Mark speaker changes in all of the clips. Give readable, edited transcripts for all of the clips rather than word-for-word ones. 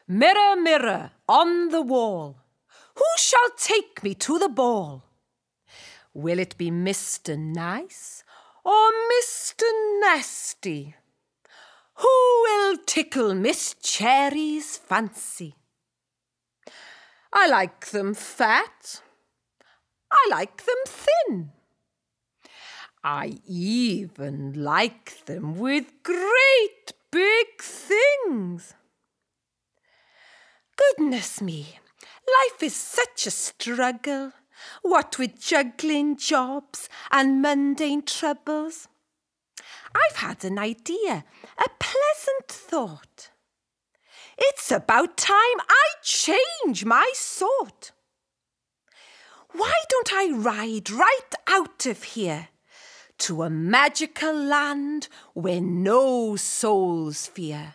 Speaker 1: Mirror, mirror on the wall, who shall take me to the ball? Will it be Mr. Nice or Mr. Nasty? Who will tickle Miss Cherry's fancy? I like them fat, I like them thin. I even like them with great big things. Goodness me, life is such a struggle, what with juggling jobs and mundane troubles. I've had an idea, a pleasant thought. It's about time I change my sort. Why don't I ride right out of here to a magical land where no souls fear?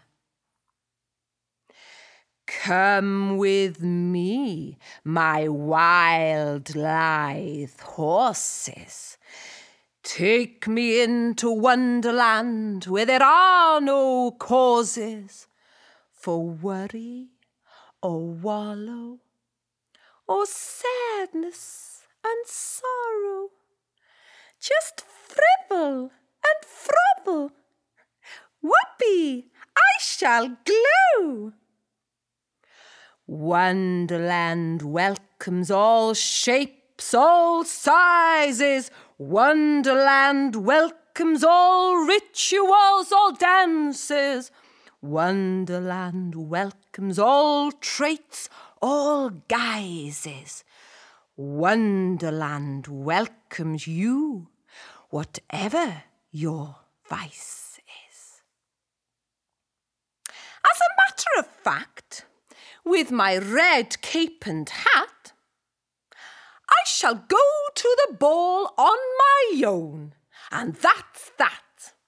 Speaker 1: Come with me, my wild, lithe horses. Take me into Wonderland where there are no causes for worry or wallow or sadness and sorrow. Just fribble and frobble. Whoopee, I shall glow. Wonderland welcomes all shapes, all sizes. Wonderland welcomes all rituals, all dances. Wonderland welcomes all traits, all guises. Wonderland welcomes you, whatever your vice is. As a matter of fact, with my red cape and hat, I shall go to the ball on my own, and that's that.